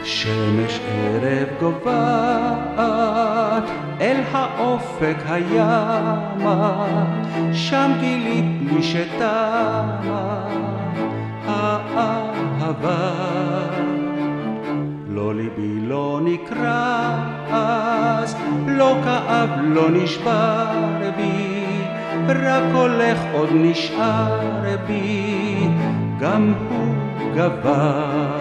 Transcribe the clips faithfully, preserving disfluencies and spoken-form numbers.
שמש ערב גוועת אל האופק הימה, שם גילית לי שתמה האהבה. לא ליבי לא נקרע אז, לא כאב לא נשבר בי, רק הולך עוד נשאר בי, גם הוא גבר.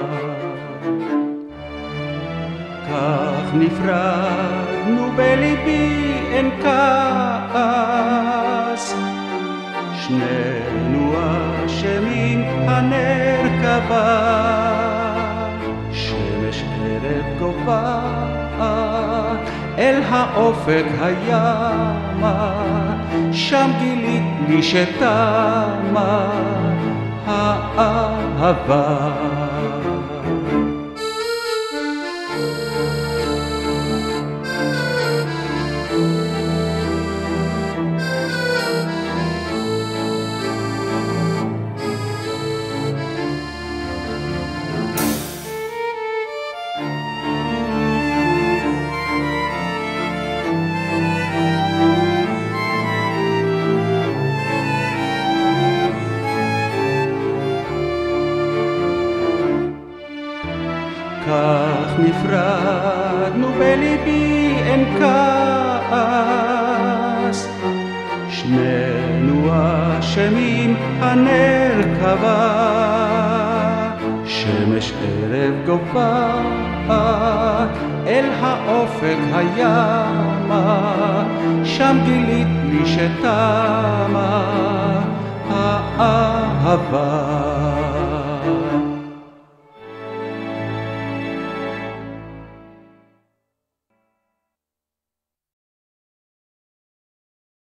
כך נפרדנו בליבי אין כעס, שנינו אשמים הנר כבה. שמש ערב גוועת אל האופק הימה, שם גילית לי שתמה האהבה. כך נפרדנו בליבי אין כעס, שנינו אשמים הנר כבה. שמש ערב גוועת אל האופק הימה, שם גילית לי שתמה האהבה.